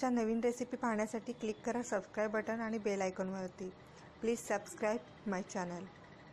चॅनलच्या नवीन रेसिपी पाहण्यासाठी क्लिक करा सबस्क्राइब बटन आणि बेल आयकॉनवरती. Please subscribe my channel.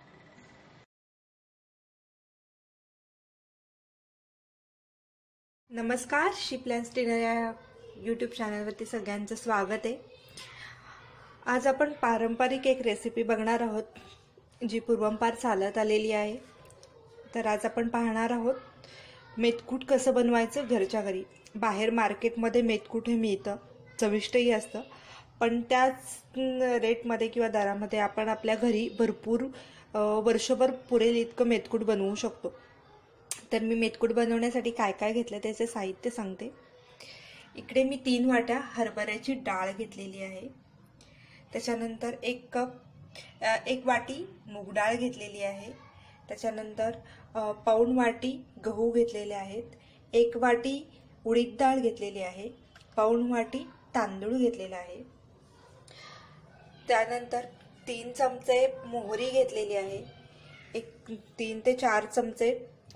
नमस्कार, शी प्लॅन्स डिनर या यूट्यूब चॅनलवरती सगळ्यांचं स्वागत आहे. आज आपण पारंपरिक एक रेसिपी बघणार आहोत जी पूर्वंपार चालत आलेली आहे. तर आज आपण पाहणार आहोत मेथकूट कसं बनवायचं घरच्या घरी. बाहेर मार्केटमध्ये मेथकूट हे मिळतं, चविष्टही असतं, पण त्याच रेटमध्ये किंवा दरामध्ये आपण आपल्या घरी भरपूर वर्षभर पुरेल इतकं मेथकूट बनवू शकतो. तर मी मेथकूट बनवण्यासाठी काय काय घेतलं त्याचे साहित्य सांगते. इकडे मी 3 वाट्या हरभऱ्याची डाळ घेतलेली आहे. त्याच्यानंतर 1 वाटी मूग डाळ घेतलेली आहे. त्याच्यानंतर पाऊण वाटी गहू घेतलेले आहेत. 1 वाटी उडीद डाळ घेतलेली आहे. पाऊण वाटी तांदूळ घेतलेला आहे. त्यानंतर 3 चमचे मोहरी घेतलेली आहे. 3 ते 4 चमचे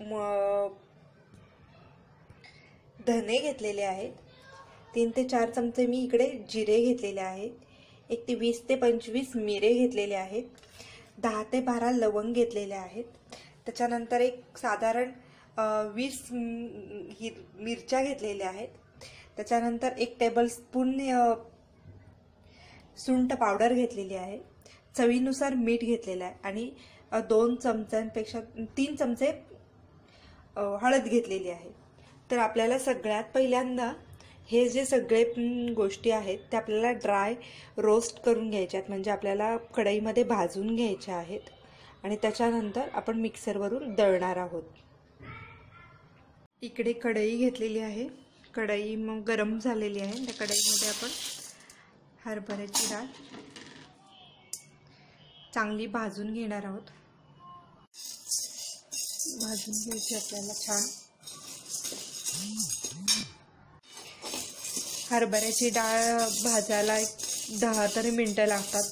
धने घेतलेले आहेत. 3 ते 4 चमचे मी इकडे जिरे घेतलेले आहेत. 20 ते 25 मिरे घेतलेले आहेत. 10 ते 12 लवंग घेतलेले आहेत. त्याच्यानंतर एक साधारण 20 मिरच्या घेतलेल्या आहेत. त्याच्यानंतर 1 टेबलस्पून सुंठ पावडर घेतलेली आहे. चवीनुसार मीठ घेतलेलं आहे आणि 2 चमच्यांपेक्षा 3 चमचे हळद घेतलेली आहे. तर आपल्याला सगळ्यात पहिल्यांदा हे जे सगळे गोष्टी आहेत ते आपल्याला ड्राय रोस्ट करून घ्यायचे आहेत, म्हणजे आपल्याला कढईमध्ये भाजून घ्यायच्या आहेत आणि त्याच्यानंतर आपण मिक्सरवरून दळणार आहोत. इकडे कढई घेतलेली आहे. कढई मग गरम झालेली आहे. त्या कढईमध्ये आपण हरभऱ्याची डाळ चांगली भाजून घेणार आहोत. भाजून घ्यायची आपल्याला छान. हरभऱ्याची डाळ भाजायला 10 तरी मिनिटं लागतात.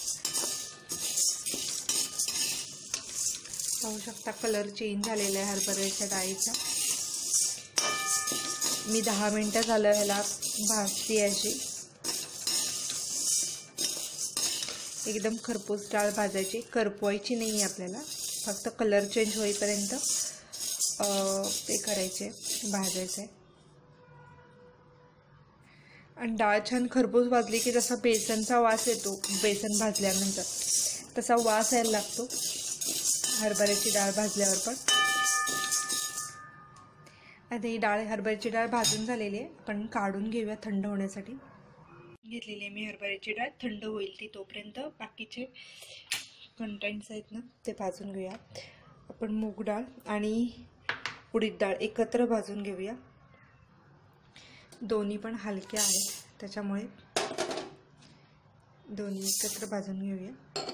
पाहू शकता कलर चेंज झालेला आहे हरभऱ्याच्या डाळीचा. मी 10 मिनिटं झालं ह्याला भाजते अशी. एकदम खरपूस डाळ भाजायची, करपवायची नाही आपल्याला, फक्त कलर चेंज होईपर्यंत ते करायचे, भाजायचे. आणि डाळ छान खरपूस भाजली की जसा बेसनचा वास येतो, बेसन भाजल्यानंतर तसा वास यायला लागतो हरभऱ्याची डाळ भाजल्यावर पण. आता ही हरभऱ्याची डाळ भाजून झालेली आहे. आपण काढून घेऊया थंड होण्यासाठी. घेतलेली आहे मी हरभऱ्याची डाळ. थंड होईल ती तोपर्यंत बाकीचे कंटेंट्स आहेत ना ते भाजून घेऊया. आपण मूग डाळ आणि उडीद डाळ एकत्र भाजून घेऊया. दोन्ही पण हलके आहेत त्याच्यामुळे दोन्ही एकत्र भाजून घेऊया.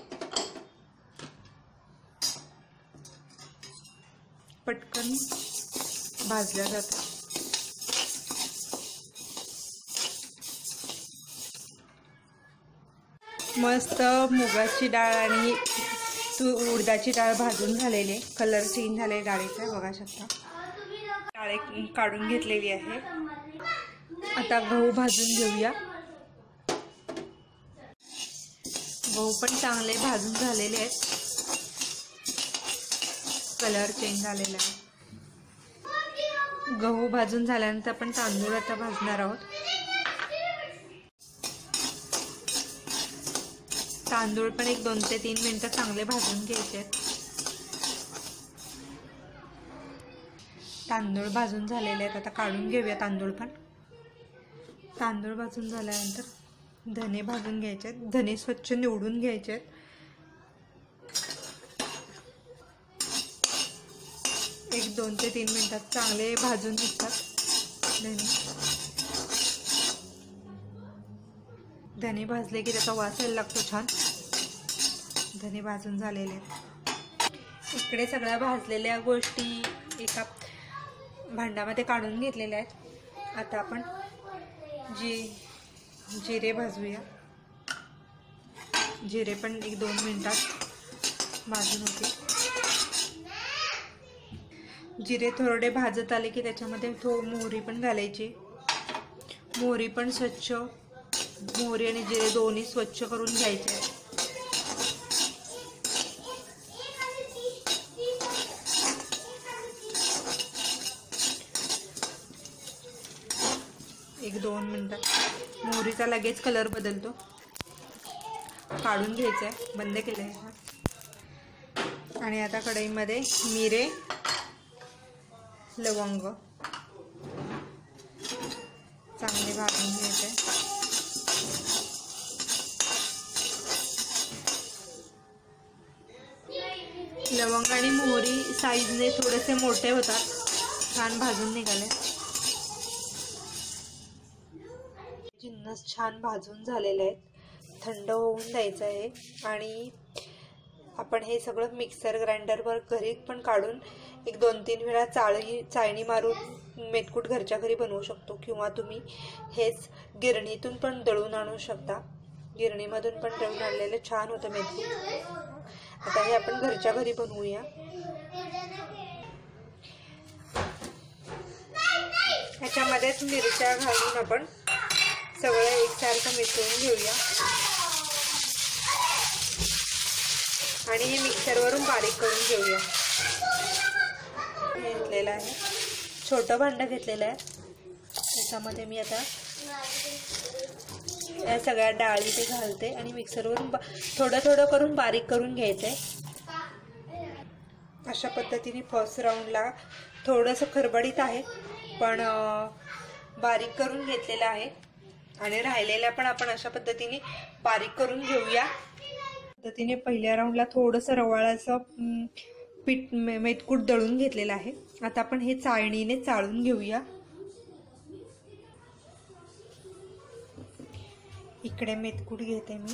पटकन भाजल्या जातात. मस्त मुगाची डाळ आणि उडदाची डाळ भाजून झालेली आहे. कलर चेंज झाले डाळीचा, बघा शकता. डाळ काढून घेतलेली आहे. आता गहू भाजून घेऊया. गहू पण चांगले भाजून झालेले आहेत. कलर चेंज झालेला आहे. गहू भाजून झाल्यानंतर आपण तांदूळ आता भाजणार आहोत. तांदूळ पण 2 ते 3 मिनिटं चांगले भाजून घ्यायचे आहेत. तांदूळ भाजून झालेले आहेत. आता काढून घेऊया तांदूळ पण. तांदूळ भाजून झाल्यानंतर धने भाजून घ्यायचे आहेत. धने स्वच्छ निवडून घ्यायचे आहेत. 2 ते 3 मिनिटात चांगले भाजून निघतात धने भाजले की त्याचा वास यायला लागतो छान. धने भाजून झालेले आहेत. इकडे सगळ्या भाजलेल्या गोष्टी एका भांड्यामध्ये काढून घेतलेल्या आहेत. आता आपण जिरे भाजूया. जिरे पण 1-2 मिनिटात भाजून होते. जिरे थोडे भाजत आले की त्याच्यामध्ये मोहरी पण घालायची. मोहरी पण स्वच्छ, मोहरी आणि जिरे दोन्ही स्वच्छ करून घ्यायचे. एक 2 मिनिटात मोहरीचा लगेच कलर बदलतो. काढून घ्यायचा आहे, बंद केलं आहे. आणि आता कढईमध्ये मिरे, लवंग चांगले भाजून घ्यायचे. लवंग आणि मोहरी साईजने थोडेसे मोठे होतात. छान भाजून निघाले. जिन्नस छान भाजून झालेले आहेत. थंड होऊन द्यायचं आहे. आणि आपण हे सगळं मिक्सर ग्राइंडरवर घरी पण काढून एक 2-3 वेळा चाळणी मारून मेथकूट घरच्या घरी बनवू शकतो. किंवा तुम्ही हेच गिरणीतून पण दळून आणू शकता. गिरणीमधून पण दळून आणलेलं छान होतं मेथकूट. आता हे आपण घरच्या घरी बनवूया. ह्याच्यामध्येच मिरच्या घालून आपण सगळं एकसारखं मिसळून घेऊया. आणि हे मिक्सरवरून बारीक करून घेऊया. घेतलेलं आहे, छोटं भांडं घेतलेलं आहे. त्याच्यामध्ये मी आता या सगळ्या डाळी ते घालते आणि मिक्सरवरून थोडं थोडं करून बारीक करून घ्यायचंय. अशा पद्धतीने फर्स्ट राऊंडला थोडंसं खरबडीत आहे, पण बारीक करून घेतलेलं आहे. आणि राहिलेल्या पण आपण अशा पद्धतीने बारीक करून घेऊया. पद्धतीने पहिल्या राऊंडला थोडंसं रवाळाचं पीठ मेथकूट दळून घेतलेलं आहे. आता आपण हे चाळणीने चाळून घेऊया. इकडे मेथकूट घेते मी.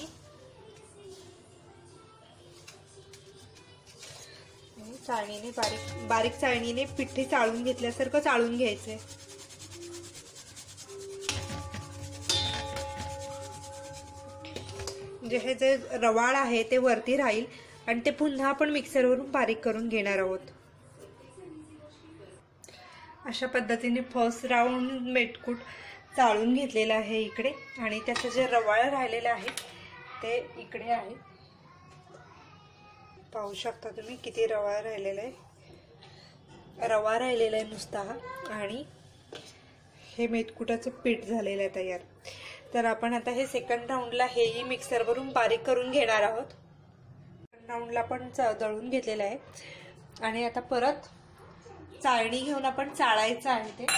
चाळणीने बारीक चाळणीने पिठे चाळून घेतल्यासारखं चाळून घ्यायचंय. म्हणजे हे जे रवाळ आहे ते वरती राहील आणि ते पुन्हा आपण मिक्सरवरून बारीक करून घेणार आहोत. अशा पद्धतीने फर्स्ट राऊंड मेथकूट चाळून घेतलेलं आहे इकडे. आणि त्याचं जे रवाळ राहिलेलं आहे ते इकडे आहे. पाहू शकता तुम्ही किती रवाळ राहिलेला आहे. रवा राहिलेला आहे नुसता हा. आणि हे मेथकुटाचं पीठ झालेलं आहे तयार. तर आपण आता हे सेकंड राऊंडला हेही मिक्सरवरून बारीक करून घेणार आहोत. सेकंड राऊंडला पण दळून घेतलेलं आहे. आणि आता परत चाळणी घेऊन आपण चाळायचं आहे ते.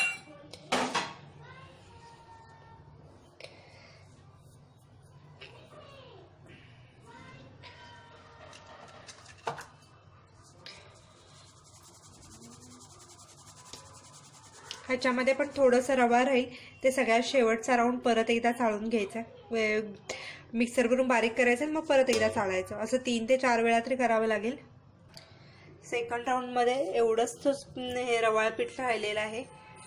ह्याच्यामध्ये पण थोडंसं रवा राहील. ते सगळ्यात शेवटचा राऊंड परत एकदा चाळून घ्यायचा. मिक्सरवरून बारीक करायचं मग परत एकदा चाळायचं. असं 3 ते 4 वेळा तरी करावं लागेल. सेकंड राऊंडमध्ये एवढंच हे रवाळ पीठ राहिलेलं आहे.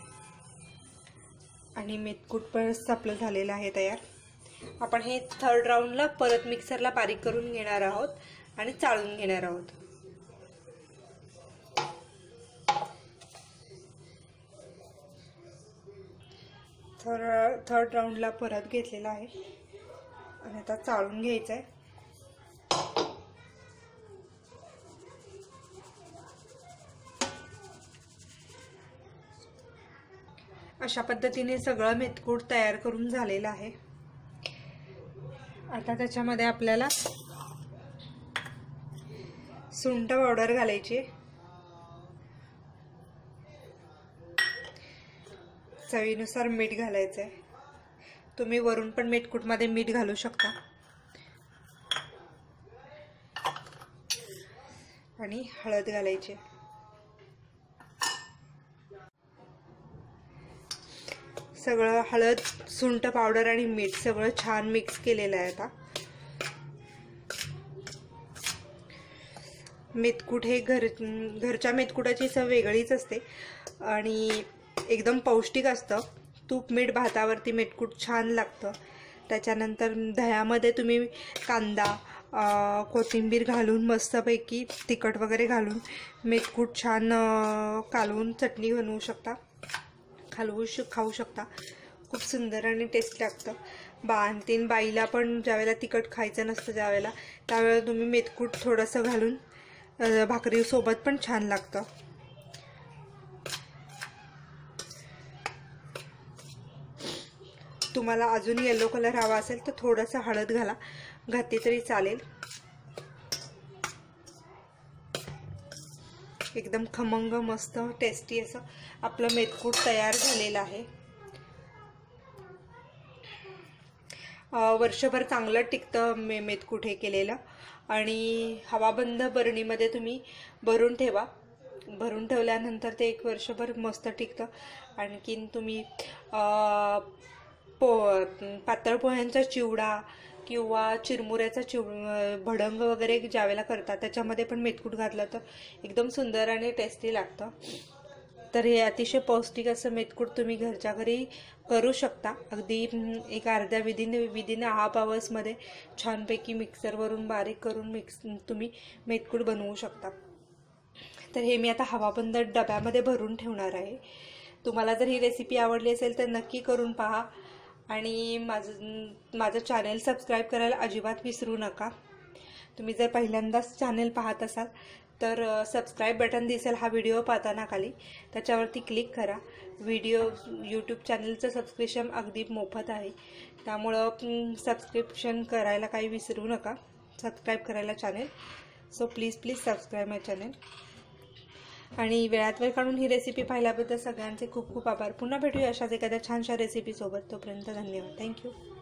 आणि मेथकूट पण आपलं झालेलं आहे तयार. आपण हे थर्ड राऊंडला परत मिक्सरला बारीक करून घेणार आहोत आणि चाळून घेणार आहोत. थर्ड राऊंडला परत घेतलेला आहे आणि आता चाळून घ्यायचं आहे. अशा पद्धतीने सगळं मेथकूट तयार करून झालेलं आहे. आता त्याच्यामध्ये आपल्याला सुंठ पावडर घालायची. चवीनुसार मीठ घालायचंय. तुम्ही वरून पण मेथकूटमध्ये मीठ घालू शकता. आणि हळद घालायची. सगळं हळद, सुंठ पावडर आणि मीठ सगळं छान मिक्स केलेलं आहे. आता मेथकूट हे घरच्या मेथकुटाची चव वेगळीच असते आणि एकदम पौष्टिक असतं. तूप मीठ भातावरती मेथकूट छान लागतं. त्याच्यानंतर दह्यामध्ये तुम्ही कांदा, कोथिंबीर घालून मस्तपैकी तिखट वगैरे घालून मेथकूट छान कालवून चटणी बनवू शकता, खाऊ शकता. खूप सुंदर आणि टेस्टी लागतं। आणखीन बाईला पण ज्यावेळेला तिखट खायचं नसतं त्यावेळेला तुम्ही मेथकूट थोडंसं घालून भाकरीसोबत पण छान लागतं। तुम्हाला अजून येलो कलर हवा असेल तर थोडंसं हळद घातली तरी चालेल। एकदम खमंग मस्त टेस्टी असं आपलं मेथकूट तयार झालेलं आहे। वर्षभर चांगलं टिकतं मेथकूट हे केलेलं। आणि हवाबंद बरणीमध्ये तुम्ही भरून ठेवा। भरून ठेवल्यानंतर ते 1 वर्षभर मस्त टिकतं। आणखीन तुम्ही पातळ पोह्यांचा चिवडा किंवा चिरमुऱ्याचा भडंग वगैरे ज्यावेळेला करतात त्याच्यामध्ये पण मेथकूट घातलं तर एकदम सुंदर आणि टेस्टी लागतं। तर हे अतिशय पौष्टिक असं मेथकूट तुम्ही घरच्या घरी करू शकता। अगदी एक अर्ध्या विदिन हाफ आवर्समध्ये छानपैकी मिक्सरवरून बारीक करून तुम्ही मेथकूट बनवू शकता। तर हे मी आता हवाबंद डब्यामध्ये भरून ठेवणार आहे। तुम्हाला जर ही रेसिपी आवडली असेल तर नक्की करून पहा आणि माझं चॅनल सबस्क्राईब करायला अजिबात विसरू नका। तुम्ही जर पहिल्यांदाच चॅनल पाहत असाल तर सबस्क्राईब बटन दिसेल हा व्हिडिओ पाहताना खाली, त्याच्यावरती क्लिक करा। यूट्यूब चॅनलचं सबस्क्रिप्शन अगदी मोफत आहे, त्यामुळं सबस्क्रिप्शन करायला काही विसरू नका, सबस्क्राईब करायला channel. So please subscribe my channel. आणि वेळात वेळ काढून ही रेसिपी पाहिल्याबद्दल सगळ्यांचे खूप खूप आभार। पुन्हा भेटूया अशाच एखाद्या छानशा रेसिपीसोबत। तोपर्यंत धन्यवाद। थँक्यू।